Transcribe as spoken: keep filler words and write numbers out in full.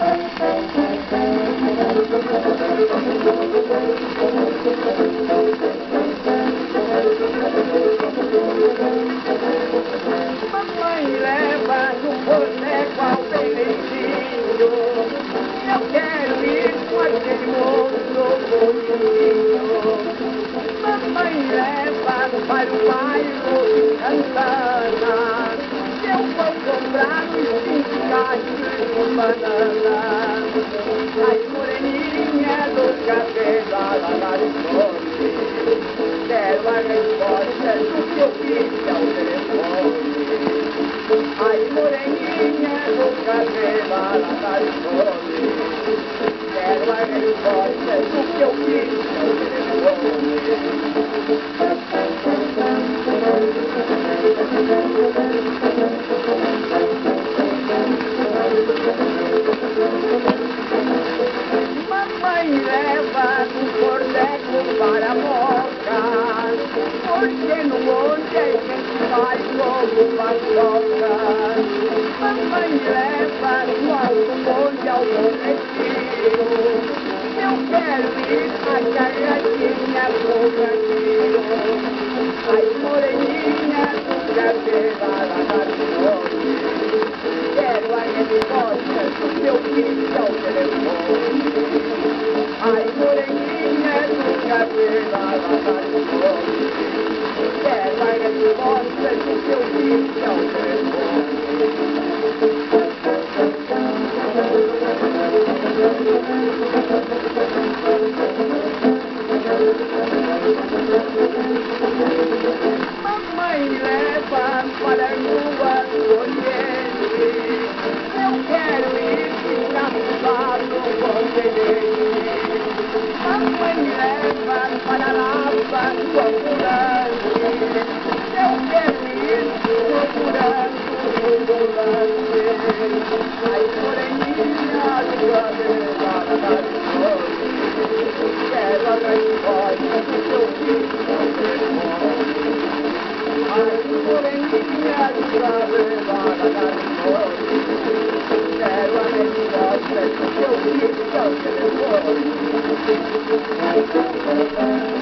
Mamãe leva no boneco ao benezinho. Eu quero ir com aquele moço bonitinho. Mamãe leva para o bairro de Santana. Eu vou comprar uns cinco cachos de banana. As moreninhas do cabelo alarizone. Quero a resposta do que eu fiz ao telefone. As moreninhas do cabelo alarizone. Quero a resposta do que eu fiz ao telefone. Mamãe leva no cordeco para a Moca, porque no monte a gente vai como paçoca. Mamãe leva no alto monte ao Bom Retiro. Eu quero ir a carregadinha pro Brasil. As moreninhas do cabelo alarizone. Quero a resposta do que eu fiz ao telefone. Ai, moreninha do cabelo alarizone. Quero a resposta do que eu fiz ao telefone. Mamãe leva para a rua do Oriente. Eu quero ir ficar no Bom Tenente. Mamãe leva para a Lapa do ambulante. Eu quero ir procurando o ambulante. As moreninhas do cabelo alarizone. Quero a resposta do que eu fiz ao telefone. As moreninhas do cabelo alarizone. Quero a resposta do que eu fiz ao telefone.